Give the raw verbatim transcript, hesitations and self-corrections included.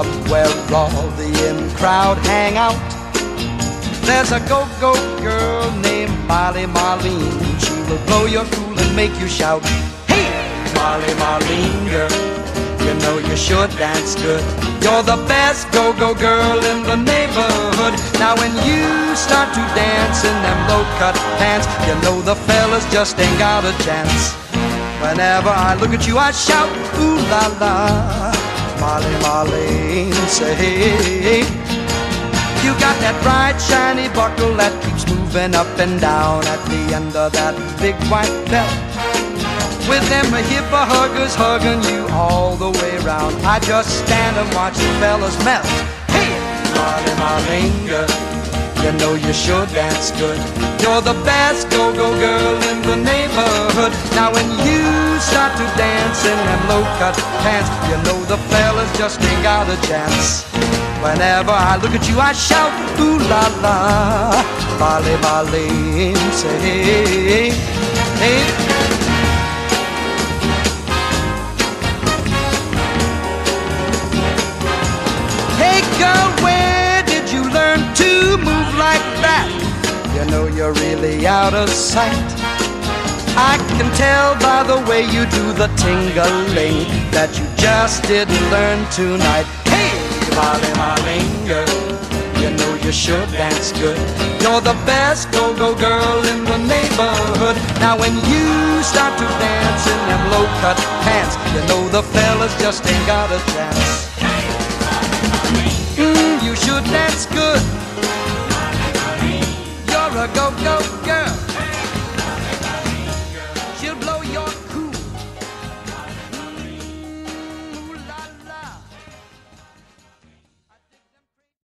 club where all the in crowd hang out. There's a go-go girl named Molly Marlene. She will blow your cool and make you shout, hey, Molly Marlene girl, you know you sure dance good. You're the best go-go girl in the neighborhood. Now when you start to dance in them low-cut pants, you know the fellas just ain't got a chance. Whenever I look at you, I shout, ooh la la, Molly Marlene, say hey. You got that bright shiny buckle that keeps moving up and down at the end of that big white belt. With them hipper huggers hugging you all the way round, I just stand and watch the fellas melt. Hey, Molly Marlene girl, you know you sure dance good. You're the best go-go girl in the neighborhood. Now when you start to dance in them low-cut pants, you know the fellas just ain't got a chance. Whenever I look at you, I shout, ooh la la, Molly Marlene, say hey, hey. Hey girl, where did you learn to move like that? You know you're really out of sight. I can tell by the way you do the tingling that you just didn't learn tonight. Hey, Molly Marlene girl, you know you sure dance good. You're the best go-go girl in the neighborhood. Now when you start to dance in them low-cut pants, you know the fellas just ain't got a chance. Mm, you sure dance good. You're a go-go girl.